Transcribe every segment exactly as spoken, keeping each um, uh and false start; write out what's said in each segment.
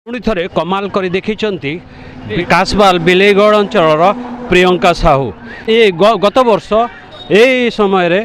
पुणी थे कमाल कर देखी कासबाल बिलेगढ़ अंचल प्रियंका साहू ये गत वर्ष यही समय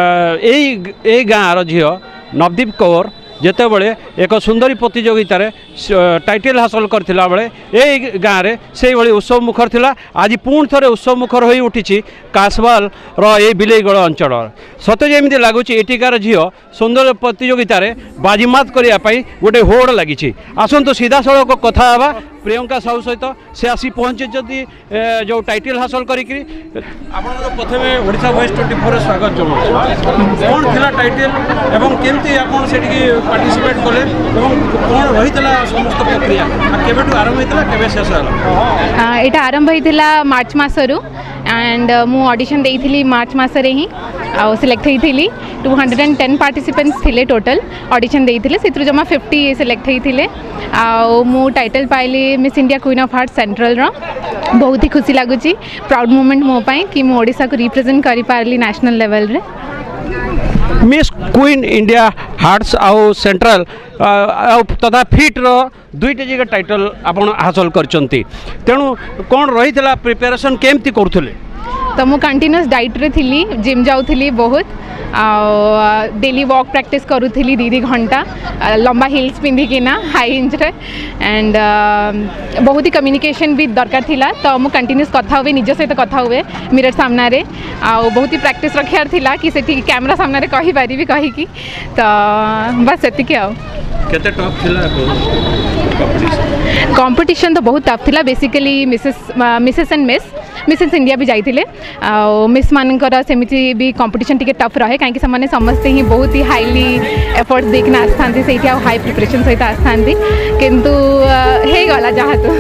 यही गाँव झी नवदीप कौर जितेबले एक सुंदरी प्रतियोगिता टाइटल हासिल करथिला बेले यही गाँव में से भाई उत्सव मुखर थिला। आज पुणी थे उत्सव मुखर हो उठी कासबाल रे बिलेगढ़ अंचल सते जमी लगुच एटिकार झील सुंदर प्रतियोगिता बाजीमात करने गोटे होड़ लगी। आसतु सीधा सड़क कथा हवा प्रियंका साहू सहित से आसी पहुँचे जो टाइटल हासिल करी प्रथम ओडिशा वॉइस ट्वेंटी फोर स्वागत जनाऊँ कौन थिला टाइटल एवं केमती आपन सेठी पार्टिसिपेट कले एवं कौन रही समस्त प्रक्रिया केबेटू आरंभ होता केबे शेष होला? एटा आरंभ होता मार्च मासरू एंड मु ऑडिशन देइथिली मार्च मासरे ही आ सिलेक्ट होइथिली two hundred and ten participants थिले टोटल ऑडिशन देइथिले सेत्रु जमा फिफ्टी सिलेक्ट होइथिले आ मु टाइटल पाइली Miss India Queen of Heart Central रो बहुत ही खुशी लगुची प्राउड मोमेंट मो पाई कि मु ओडिसा को रिप्रेजेंट करि पारली नेशनल लेवल रे। मिस क्वीन इंडिया हार्ट्स आउ सेंट्रल तथा फिट रो दुईटे जगह टाइटल आपण हासिल करचंती तेणु कौन रही प्रिपेरेशन केमती करुले? तो मु कंटिन्यूअस डाइट रे थिली जिम जाउथिली बहुत डेली वॉक प्रैक्टिस करूथली दी दी घंटा लंबा हिल्स पिंधिकिना हाई इंच रे एंड uh, बहुत ही कम्युनिकेशन भी दरकार थिला तो मु कंटिन्यूअस कथा हुए निज सहित कथा हुए मिरर सामना रे आ बहुत ही प्रैक्टिस रखियार थिला कि सेठी कैमरा सामना रे कहि पारी भी कहि की तो बस सेति के आ केते टफ थिला कंपटीशन कंपटीशन तो बहुत टफ थिला basically Mrs Mrs and Miss Mrs India भी जाइथिले आ मिस मानकर सेमिति भी कंपटीशन टिके टफ रहे कहीं से समस्ते ही बहुत ही हाईली एफर्ट्स देखना आस्थांती से हाई प्रिपरेशन सहित आस्थांती किंतु हे गला जहाँ तो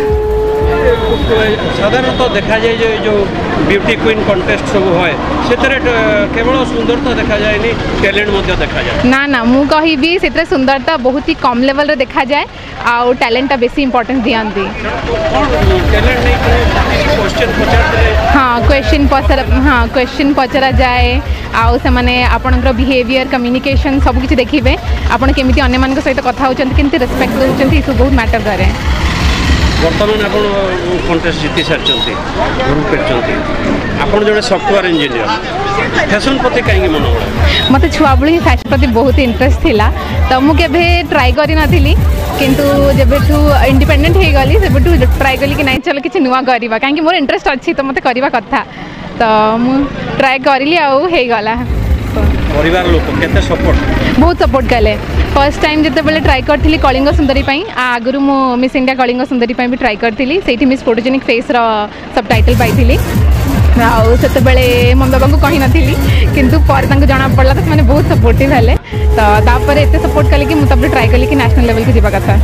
साधारणतः देखा जाए जो जो ब्यूटी क्वीन कंटेस्ट सब होए सेतरे केवल सुंदरता देखा जाए नहीं टैलेंट मध्य देखा जाए ना ना मु कहिबी सेतरे सुंदरता बहुत ही कम लेवल रे देखा जाए आ टैलेंट बेसी इंपोर्टेंस दियंती टैलेंट नहीं क्वेश्चन पचार हाँ क्वेश्चन पचरा हाँ क्वेश्चन पचरा जाए आउ से माने आपनकर बिहेवियर कम्युनिकेशन सब किछि देखिबे आपण केमिति अन्य मान सहित कथा होचंती केमिति रेस्पेक्ट दोचंती सब बहुत मैटर करे। वर्तमान आप कंटेस्ट जीति सारी ग्रुप कर जो सॉफ्टवेयर इंजीनियर फैशन प्रति कहीं मन मत छुआ बड़ी फैशन प्रति बहुत इंटरेस्ट थिला तो मुझे ट्राई करी नथिली किंतु जेबेठू इंडिपेंडेंट हो गली सेबेठू ट्राई कली कि नहीं चलो किसी नुआ करवा कहीं मोर इंटरेस्ट अच्छी तो मत करवा कथा तो मु ट्राई करली आउ हे गला परिवार लोक केते सपोर्ट बहुत सपोर्ट कले फर्स्ट टाइम जिते बेले ट्राई करथिली कलिंग सुंदरी पई आगुरु मो मिस इंडिया कलिंग सुंदरी पई भी ट्राई करथिली सेठी मिस फोटोजेनिक फेस रो सब टाइटल पाइथिली आउ सेते बेले मम बाबा को कहि नथिली किंतु पर तांको जाना पड़ला तो माने बहुत सपोर्टिव हेले तो तापर एते सपोर्ट कले कि मु तब ट्राई कली कि नेशनल लेवल के जिबा कथा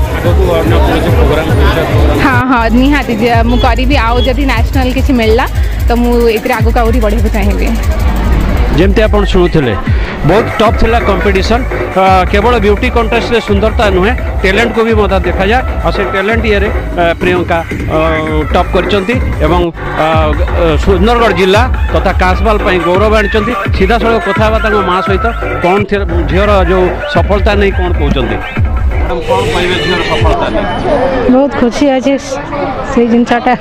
हाँ हाँ निहाती मु करी आउ जदि नेशनल किछि मिलला तो मु एतरे आगु का ओरी बढ़े चाहिए। जमती आप शुणुले बहुत टफ थिला कंपटीशन केवल ब्यूटी कंटेस्ट रे सुंदरता नुहे टैलेंट को भी मत देखा जाए और से टैलेंट ये प्रियंका टॉप करचंती एवं सुंदरगढ़ जिला तथा कासबाल गौरव आनी सीधा सड़क कथा हवा माँ सहित कौन झीर जो सफलता नहीं कौन कहते कौन कहे झीर सफलता नहीं बहुत खुशी अच्छे से जिनटा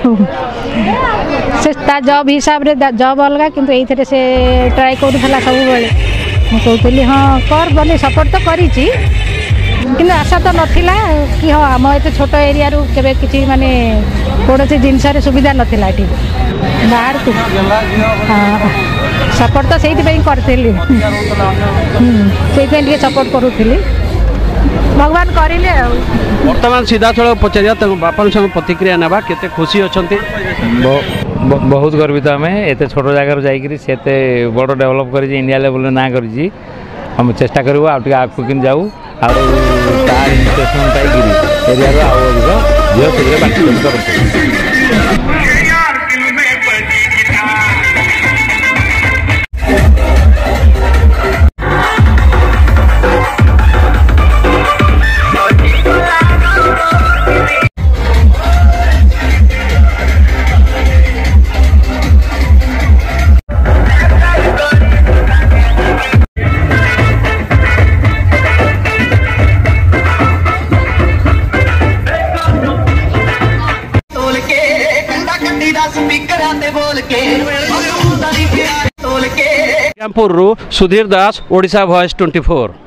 से जॉब हिसाब रे जॉब अलग किंतु एइथरे से ट्राई करूला सब बेले मु कहली हाँ कर बोली सपोर्ट तो करी कि आशा तो नाला कि हाँ आम एत छोट एरिया केबे किसी माने कौन से जिनस सुविधा नाला ये बाहर को हाँ सपोर्ट तो से करी से सपोर्ट करूली भगवान करें वर्तमान सीधा सड़क पचार बापा संग प्रतिक्रिया ना केते खुशी अच्छा बहुत गर्वित आम एत छोट जगार जाते बड़ डेभलप कर इंडिया लेवल ना कर हम चेष्टा करूँ आगे आगे जाऊ आर इन्स्पिरेसन पाई एरिया आगे झील से पार्टिसिपेट कर Shrirampur Sudhir Das Odisha voice twenty four.